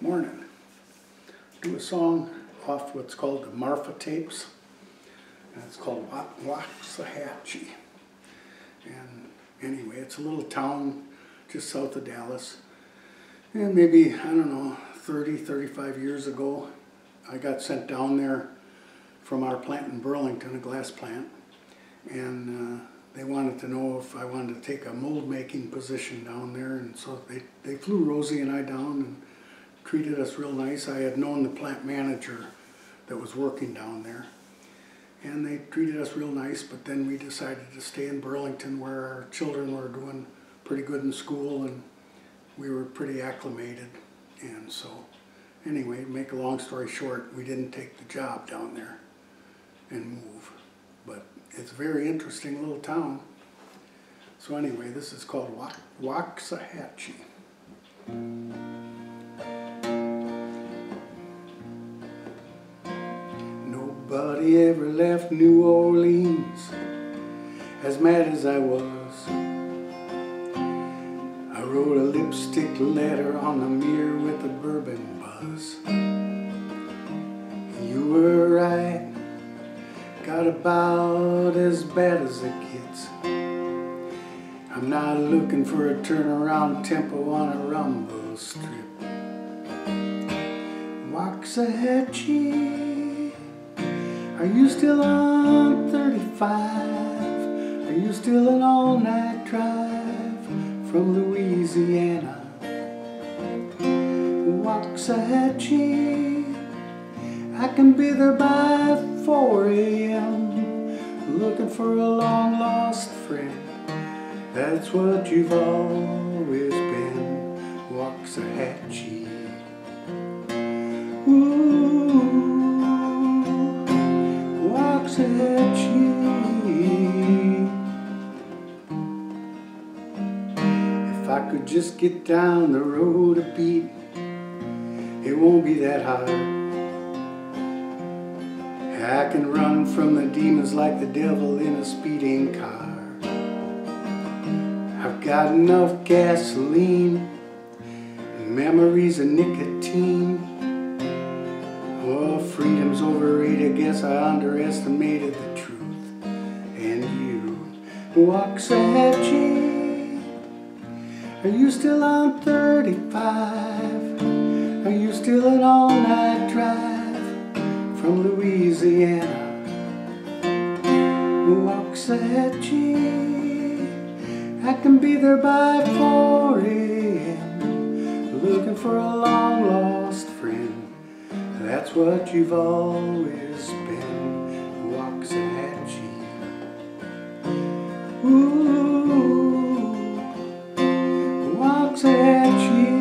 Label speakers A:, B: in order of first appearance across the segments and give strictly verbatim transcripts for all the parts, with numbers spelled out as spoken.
A: Morning. Do a song off what's called the Marfa tapes, and it's called Waxahachie. And anyway, it's a little town just south of Dallas. And maybe, I don't know, thirty, thirty-five years ago, I got sent down there from our plant in Burlington, a glass plant, and uh, they wanted to know if I wanted to take a mold making position down there, and so they, they flew Rosie and I down and treated us real nice. I had known the plant manager that was working down there, and they treated us real nice, but then we decided to stay in Burlington where our children were doing pretty good in school and we were pretty acclimated. And so anyway, to make a long story short, we didn't take the job down there and move, but it's a very interesting little town. So anyway, this is called Waxahachie. Nobody ever left New Orleans as mad as I was. I wrote a lipstick letter on the mirror with a bourbon buzz. You were right, got about as bad as it gets. I'm not looking for a turnaround tempo on a rumble strip. Waxahachie, are you still on thirty-five? Are you still an all-night drive from Louisiana? Waxahachie, I can be there by four A M looking for a long-lost friend. That's what you've always been, Waxahachie. Ooh, Waxahachie. If I could just get down the road a beat, it won't be that hard. I can run from the demons like the devil in a speeding car. I've got enough gasoline, memories of nicotine. Oh, freedom's overrated, guess I underestimated the truth. And you, Waxahachie, are you still on thirty-five? Are you still an all-night drive from Louisiana? Waxahachie, I can be there by four A M looking for a long-lost friend. That's what you've always been, Waxahachie. Ooh, Waxahachie.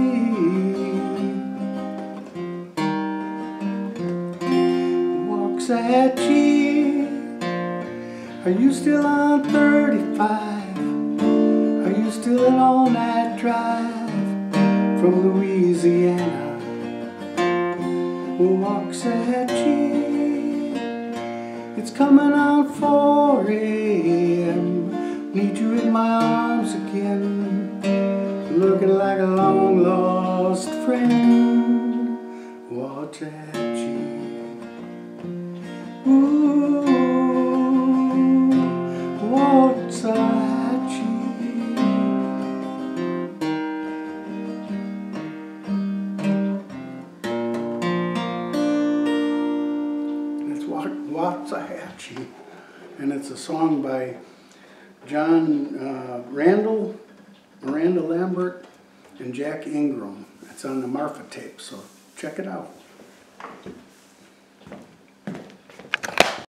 A: Waxahachie, are you still on thirty-five? Are you still an all-night drive from Louisiana? Waxahachie, it's coming on four A M Need you in my arms again, looking like a long-lost friend, Waxahachie. Ooh, Waxahachie. Waxahachie, and it's a song by John uh, Randall, Randall Lambert, and Jack Ingram. It's on the Marfa tape, so check it out.